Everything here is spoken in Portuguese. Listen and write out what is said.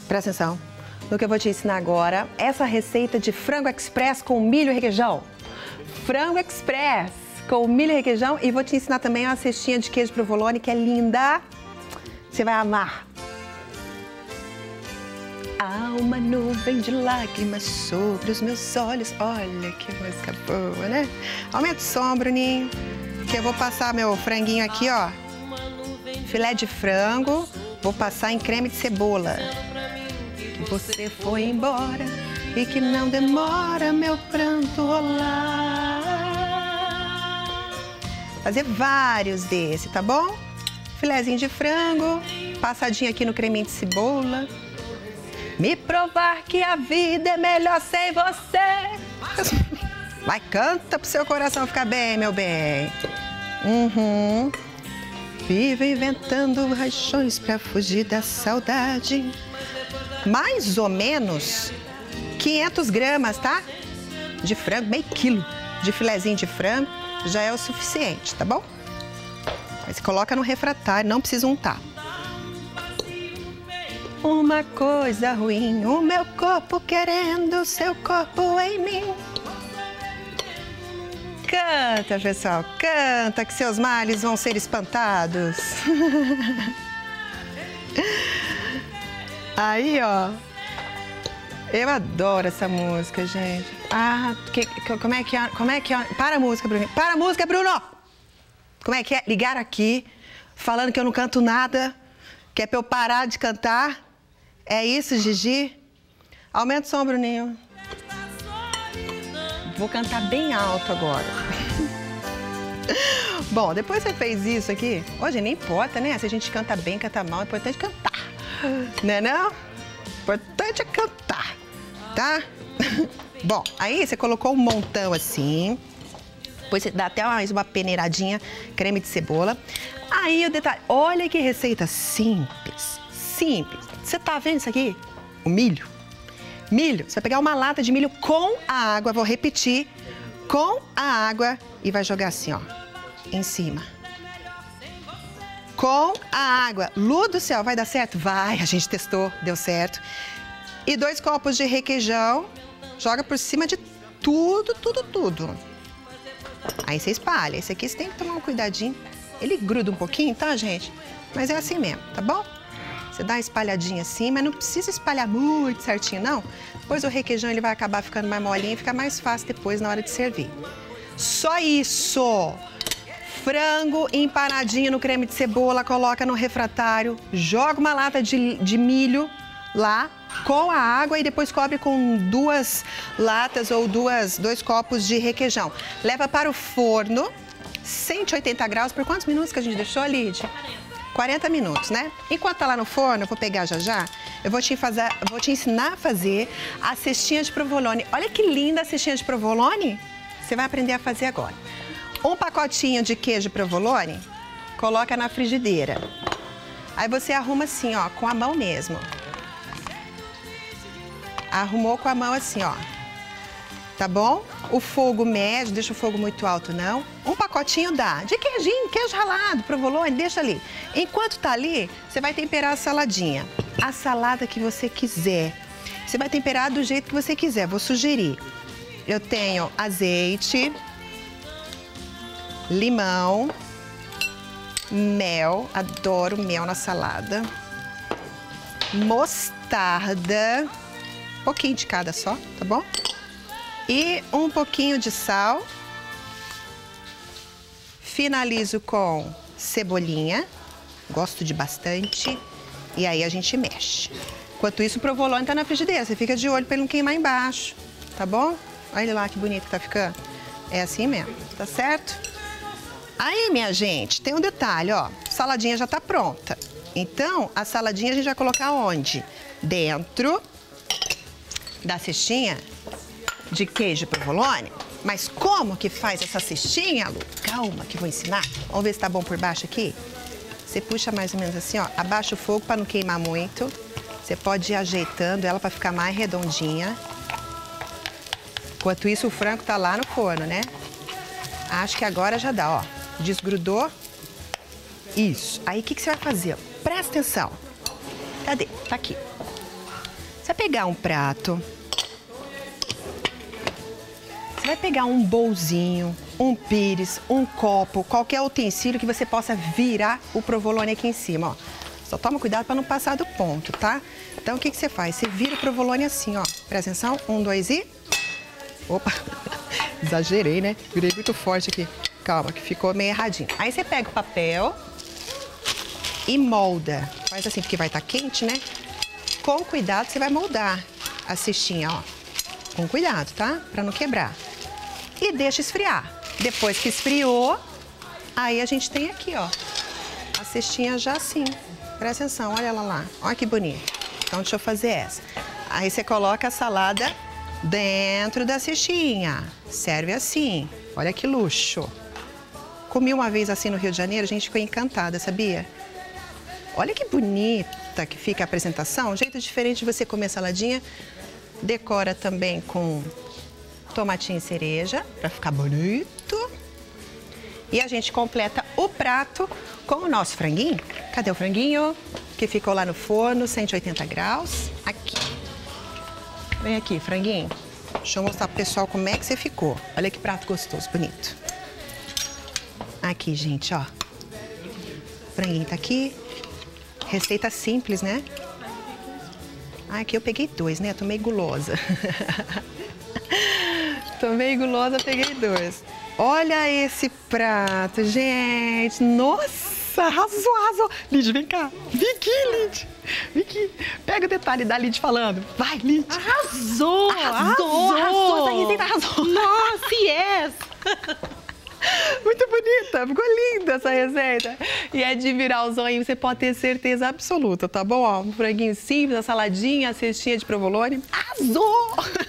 Presta atenção no que eu vou te ensinar agora. Essa receita de frango express com milho e requeijão. Frango express com milho e requeijão. E vou te ensinar também uma cestinha de queijo provolone que é linda. Você vai amar. Há uma nuvem de lágrimas sobre os meus olhos. Olha que música boa, né? Aumenta o som, Bruninho, que eu vou passar meu franguinho aqui, ó. Filé de frango. Vou passar em creme de cebola. Que você foi embora e que não demora meu pranto rolar. Fazer vários desse, tá bom? Filézinho de frango, passadinho aqui no creminho de cebola. Me provar que a vida é melhor sem você. Vai, canta pro seu coração ficar bem, meu bem. Vivo inventando rachões pra fugir da saudade. Mais ou menos 500 gramas, tá? De frango, meio quilo de filezinho de frango já é o suficiente, tá bom? Aí você coloca no refratário, não precisa untar. Uma coisa ruim, o meu corpo querendo seu corpo em mim. Canta, pessoal, canta que seus males vão ser espantados. Aí, ó, eu adoro essa música, gente. Ah, como é que é? Para a música, Bruno. Para a música, Bruno! Como é que é? Ligaram aqui, falando que eu não canto nada, que é pra eu parar de cantar. É isso, Gigi? Aumenta o som, Bruninho. Vou cantar bem alto agora. Bom, depois você fez isso aqui, hoje nem importa, né? Se a gente canta bem, canta mal, é importante cantar. Né não? Importante é cantar, tá? Bom, aí você colocou um montão assim. Depois você dá até mais uma peneiradinha, creme de cebola. Aí o detalhe, olha que receita simples, simples. Você tá vendo isso aqui? O milho. Milho, você vai pegar uma lata de milho com a água, vou repetir, com a água e vai jogar assim, ó, em cima. Com a água. Lu do céu, vai dar certo? Vai, a gente testou, deu certo. E 2 copos de requeijão, joga por cima de tudo, tudo, tudo. Aí você espalha. Esse aqui você tem que tomar um cuidadinho. Ele gruda um pouquinho, tá, gente? Mas é assim mesmo, tá bom? Você dá uma espalhadinha assim, mas não precisa espalhar muito certinho, não. Depois o requeijão ele vai acabar ficando mais molinho e fica mais fácil depois na hora de servir. Só isso! Frango empanadinho no creme de cebola, coloca no refratário, joga uma lata de milho lá com a água e depois cobre com 2 latas ou 2 copos de requeijão. Leva para o forno, 180 graus, por quantos minutos que a gente deixou, Lid? 40 minutos, né? Enquanto tá lá no forno, eu vou pegar já, eu vou te ensinar a fazer a cestinha de provolone. Olha que linda a cestinha de provolone. Você vai aprender a fazer agora. Um pacotinho de queijo provolone, coloca na frigideira. Aí você arruma assim, ó, com a mão mesmo. Arrumou com a mão assim, ó. Tá bom? O fogo médio, deixa o fogo muito alto, não. Um pacotinho dá. De queijinho, queijo ralado, provolone, deixa ali. Enquanto tá ali, você vai temperar a saladinha. A salada que você quiser. Você vai temperar do jeito que você quiser, vou sugerir. Eu tenho azeite, limão, mel, adoro mel na salada, mostarda, um pouquinho de cada só, tá bom? E um pouquinho de sal. Finalizo com cebolinha, gosto de bastante, e aí a gente mexe. Enquanto isso, o provolone tá na frigideira, você fica de olho para ele não queimar embaixo, tá bom? Olha lá que bonito que tá ficando. É assim mesmo, tá certo? Aí, minha gente, tem um detalhe, ó, a saladinha já tá pronta. Então, a saladinha a gente vai colocar onde? Dentro da cestinha de queijo provolone. Mas como que faz essa cestinha, Lu? Calma que eu vou ensinar. Vamos ver se tá bom por baixo aqui. Você puxa mais ou menos assim, ó, abaixa o fogo para não queimar muito. Você pode ir ajeitando ela para ficar mais redondinha. Enquanto isso, o frango tá lá no forno, né? Acho que agora já dá, ó. Desgrudou. Isso. Aí, o que você vai fazer? Presta atenção. Cadê? Tá aqui. Você vai pegar um prato, você vai pegar um bolzinho, um pires, um copo, qualquer utensílio que você possa virar o provolone aqui em cima, ó. Só toma cuidado para não passar do ponto, tá? Então, o que você faz? Você vira o provolone assim, ó. Presta atenção. 1, 2 e... Opa! Exagerei, né? Virei muito forte aqui. Calma, que ficou meio erradinho. Aí você pega o papel e molda. Faz assim, porque vai estar quente, né? Com cuidado, você vai moldar a cestinha, ó. Com cuidado, tá? Pra não quebrar. E deixa esfriar. Depois que esfriou, aí a gente tem aqui, ó, a cestinha já assim. Presta atenção, olha ela lá. Olha que bonito. Então, deixa eu fazer essa. Aí você coloca a salada dentro da cestinha. Serve assim. Olha que luxo. Comi uma vez assim no Rio de Janeiro, a gente ficou encantada, sabia? Olha que bonita que fica a apresentação. Um jeito diferente de você comer saladinha. Decora também com tomatinho e cereja, para ficar bonito. E a gente completa o prato com o nosso franguinho. Cadê o franguinho? Que ficou lá no forno, 180 graus. Aqui. Vem aqui, franguinho. Deixa eu mostrar pro pessoal como é que você ficou. Olha que prato gostoso, bonito. Aqui, gente, ó. O franguinho tá aqui. Receita simples, né? Ah, aqui eu peguei 2, né? Tô meio gulosa. Tô meio gulosa, peguei 2. Olha esse prato, gente. Nossa, arrasou, arrasou. Lid, vem cá. Vem aqui, Lid. Vem aqui. Pega o detalhe da Lid falando. Vai, Lid. Arrasou! Arrasou! Arrasou! Essa receita arrasou. Nossa, yes! Muito bonita, ficou linda essa receita. E é de virar o zoinho, você pode ter certeza absoluta, tá bom? Ó, um franguinho simples, a saladinha, a cestinha de provolone. Arrasou!